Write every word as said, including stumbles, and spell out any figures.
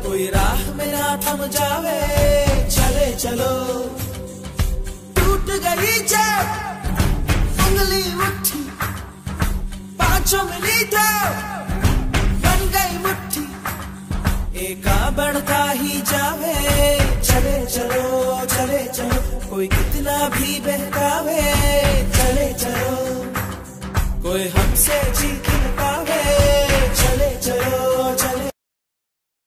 कोई राह में ना थम जावे, चले चलो। टूट गई जब उंगली मुट्ठी, पांचों मिली तो बन गई मुट्ठी, एका बढ़ता ही जावे, चले चलो चले चलो। कोई कितना भी बहकावे, चले चलो। कोई हमसे चीखे